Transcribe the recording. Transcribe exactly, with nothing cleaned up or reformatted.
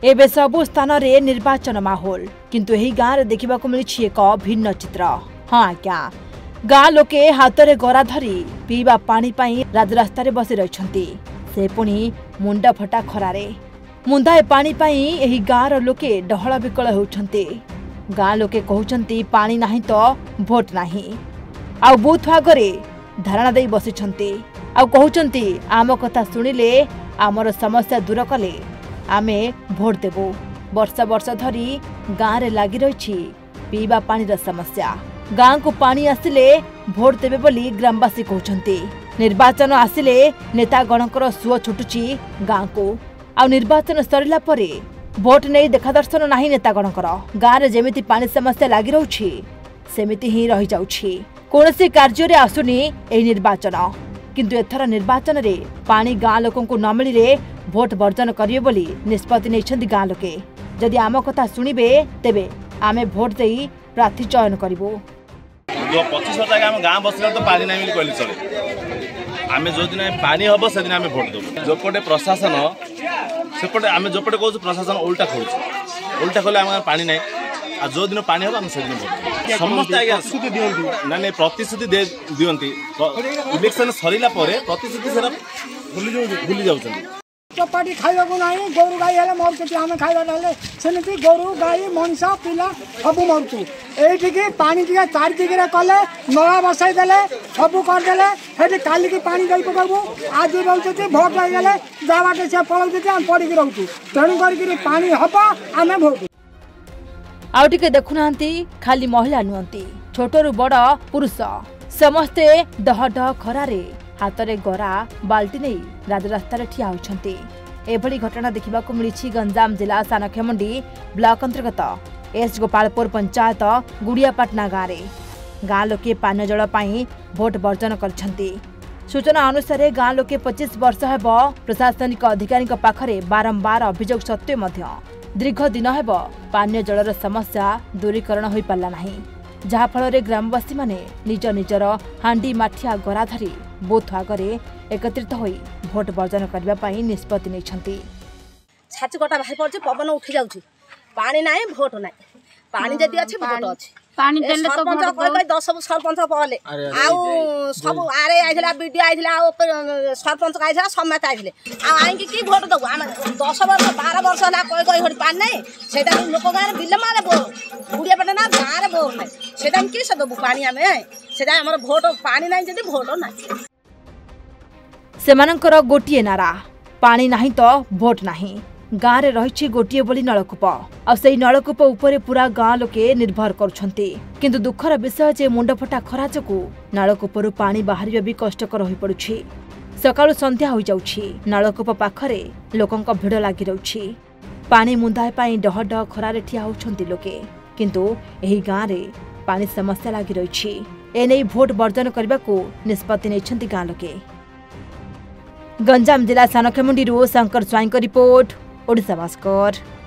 एबे सबु स्थान रे निर्वाचन माहौल किंतु एही गाँव रे देखिबा को मिली एक भिन्न चित्र। हाँ आज्ञा गाँ लोके हाथ रे गरा धरी पीवा पानी पाई राजरास्ता रे बसी रहिछंती से पुणी मुंडा फटा खरारे मुंदाए पानी पाई एही गाँव लोके डहळ विकळ होउछंती। गाँ लोके कहउछंती पानी नाही तो भोट नाही आ बूथ आगरे धारणा दे बसिछंती आ कहउछंती आम कथा सुनिले आमर समस्या दूर कले आमे भोट देबो। वर्ष वर्ष धरी गाँव रे लागी रही पीवा पानी रा समस्या गाँ को पानी आसिले भोट देबे बोली ग्रामवासी कहउछंती। निर्वाचन आसिले नेता गणकर सुओ छुटुची गाँ को आ निर्वाचन सरिला परे भोट नहीं देखा दर्शन नाही नेता गणकर गाँ रे जेमिति पानी समस्या लागी रहउछि सेमिति ही रही जाउछि। कोनोसी कार्य रे आसुनी एही निर्वाचन किंतु एथर निर्वाचन रे पानी गाँ लोकन को न मिली रे भोट वर्जन करिवे बोली निष्पत्ति नैछंती गाँ लोके। जदि आम कथा सुनिबे तेबे आमे भोट देई प्रार्थी चयन करिवो। जो पच्चीस वर्ष आम गाँ बसला तो पानी नहीं मिली कहले चले आमे जो दिन पानी हबो से दिन आमे भोट देबो। जोपटे प्रशासन सेपटे आमे जोपटे कहू प्रशासन उल्टा खोलुछ उल्टा खोले आम पानी नहीं आ जो दिन पानी हबो हम से दिन भोट समस्त आगे प्रतिश्रुति दियंती ना नहीं प्रतिश्रुति दे दियंती इलेक्शन सरिला परे प्रतिश्रुति सेरा भूली जाउ भूली जाउछन। चपाटी खाइबा को नाही गोरु गाई हेले मोर केति आमे खाइबा हेले सेमिति गोरु गाई मनिषा पिला सब मरतु एठी के पानी दिया चार दिगरे कले नळा बसाई देले सब कर देले हेठी काली की पानी दई पकाबो आज रहउछती भोट लग गेले जावाटे से पळउछती हम पड़ी के रहउछु तेणु कर पानी हबा आमे भोट आउ टिके देखुनांती खाली महिला नुहंती छोटरू बड़ पुरुष समस्ते डह डह खरारे हातरे गरा बाल्टी नहीं राजरास्ता रे ठिया होछंती। एभली घटना देखिबा को मिली गंजाम जिला सानखेमुंडी ब्लॉक अंतर्गत एस गोपालपुर पंचायत गुड़ियापाटना गाँव रे गाँ लोके पानी जल पाई भोट वर्जन करछंती। सूचना अनुसार गाँ लोके पच्चीस वर्ष हेब प्रशासनिक अधिकारी पाखरे बारंबार अभियोग सत्वे मध्य दीर्घ दिन हेब पानीय जलर समस्या दूरीकरण होई पारला नाही जहा फल ग्रामवासी माने निज निजर हांडी माठिया गरा धरी बूथ आगरे एकत्रित होई भोट वर्जन करबा पई निष्पत्ति नैछंती। छाची कटा भाई पड़छ पवन उठी जाउछि पानी नाही भोट नाही पानी जदी अछि भोट अछि पानी देले तो सरपंच कोइ कोइ दस सरपंच पले आउ सब आरे आइथिला बीडी आइथिला आ सरपंच आइथिला समेत आइथिले आ आइ की भोट दउ हम दस वर्ष बारह वर्ष ला कोइ कोइ होडी पानी नाही सेटा लोक गारे बिल मारे बो गुडिया पटे ना गारे बो नाही सेटा की से दबु पानी हमें सेटा हमर भोट पानी नाही जदी भोट नाही। सेमानंकर गोटिए नारा पानी नाही तो भोट नाही गाँव रे रही गोटे बोली नलकूप आ से नलकूप उपरे पूरा गाँ लोके निर्भर करुछंती किंतु दुखर विषय जे मुंडफटा खरा जोगु नलकूपरू पानी बाहर भी कष्टकर हो पड़ुछि। सकाळु संध्या हो जाउछि नलकूप पाखरे लोकंक भिड़ लागी रहउछि पानी मुंदाए पाई डह डह खरारे ठिया होछंती लोके किंतु एही गाँ रे पानी समस्या लागी रहिछि एनै भोट वर्जन करबा को निष्पत्ति नैछंती गाँ लोके। गंजाम जिला सानखेमुंडी शंकर स्वाईं रिपोर्ट ओडिशा भास्कर।